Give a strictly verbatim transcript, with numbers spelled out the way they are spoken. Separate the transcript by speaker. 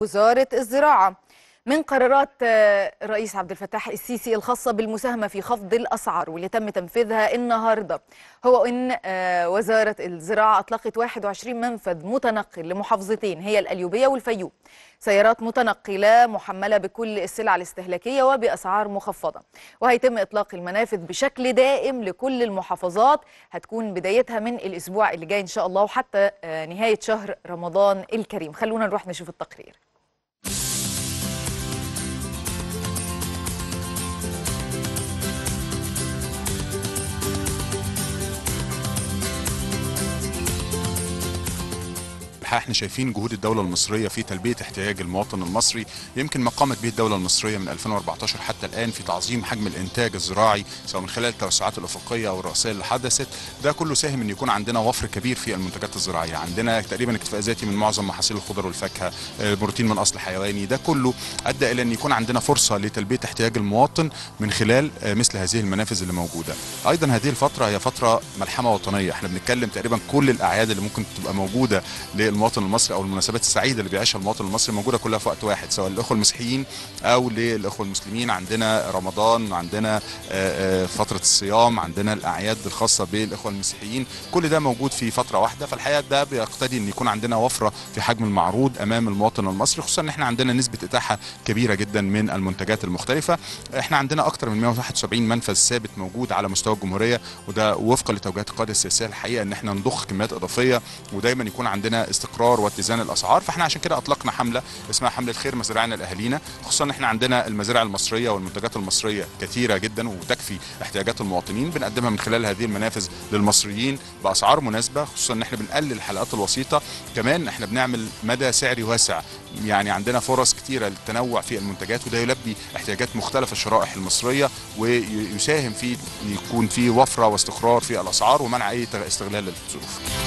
Speaker 1: وزارة الزراعة. من قرارات الرئيس عبد الفتاح السيسي الخاصة بالمساهمة في خفض الأسعار واللي تم تنفيذها النهاردة هو أن وزارة الزراعة أطلقت واحد وعشرين منفذ متنقل لمحافظتين هي القليوبية والفيوم، سيارات متنقلة محملة بكل السلع الاستهلاكية وبأسعار مخفضة، وهيتم إطلاق المنافذ بشكل دائم لكل المحافظات، هتكون بدايتها من الأسبوع اللي جاي إن شاء الله وحتى نهاية شهر رمضان الكريم. خلونا نروح نشوف التقرير.
Speaker 2: احنا شايفين جهود الدولة المصرية في تلبية احتياج المواطن المصري، يمكن ما قامت به الدولة المصرية من ألفين وأربعتاشر حتى الآن في تعظيم حجم الإنتاج الزراعي سواء من خلال التوسعات الأفقية أو الرئاسية اللي حدثت. ده كله ساهم إن يكون عندنا وفر كبير في المنتجات الزراعية، عندنا تقريبا اكتفاء ذاتي من معظم محاصيل الخضر والفاكهة، بروتين من أصل حيواني. ده كله أدى إلى أن يكون عندنا فرصة لتلبية احتياج المواطن من خلال مثل هذه المنافذ اللي موجودة. أيضا هذه الفترة هي فترة ملحمة وطنية، احنا بنتكلم تقريبا كل الأعياد اللي ممكن تبقى موجودة للمواطن المصري أو المناسبات السعيده اللي بيعيشها المواطن المصري موجوده كلها في وقت واحد، سواء للاخوه المسيحيين او للاخوه المسلمين. عندنا رمضان، عندنا فتره الصيام، عندنا الاعياد الخاصه بالاخوه المسيحيين، كل ده موجود في فتره واحده. فالحقيقه ده بيقتضي ان يكون عندنا وفره في حجم المعروض امام المواطن المصري، خصوصا ان احنا عندنا نسبه اتاحه كبيره جدا من المنتجات المختلفه. احنا عندنا اكثر من مئة وواحد وسبعين منفذ ثابت موجود على مستوى الجمهوريه، وده وفقا لتوجيهات القياده السياسيه الحقيقه ان احنا نضخ كميات اضافيه ودايما يكون عندنا استقرار واتزان الاسعار. فاحنا عشان كده اطلقنا حمله اسمها حمله خير مزارعنا لاهالينا، خصوصا ان احنا عندنا المزارع المصريه والمنتجات المصريه كثيره جدا وتكفي احتياجات المواطنين، بنقدمها من خلال هذه المنافذ للمصريين باسعار مناسبه، خصوصا ان احنا بنقلل الحلقات الوسيطه. كمان احنا بنعمل مدى سعري واسع، يعني عندنا فرص كثيره للتنوع في المنتجات، وده يلبي احتياجات مختلف الشرائح المصريه ويساهم في يكون في وفره واستقرار في الاسعار ومنع اي استغلال للظروف.